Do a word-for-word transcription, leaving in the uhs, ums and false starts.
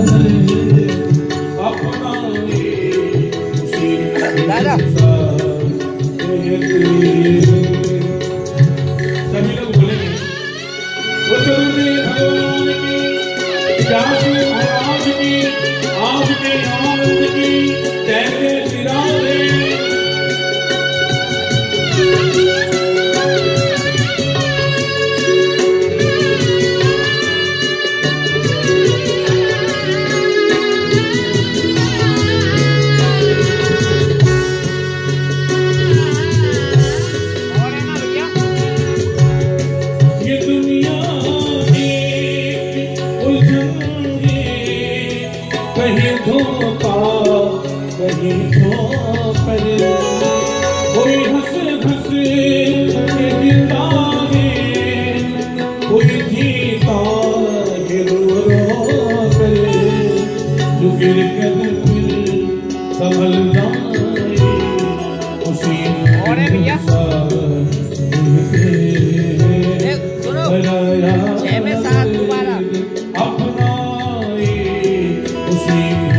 सभी लोग बोलेंगे वो चलते भगवान की जाति महाराज की आपके आनंद की जय श्री राधे। कहीं धोखा कहीं धोकर कोई हंस हंस के जिंदा है, कोई जीता है रो रो कर, जो गिर कर संभल जाए उसी और भैया छह में सात दोबारा अपना उसी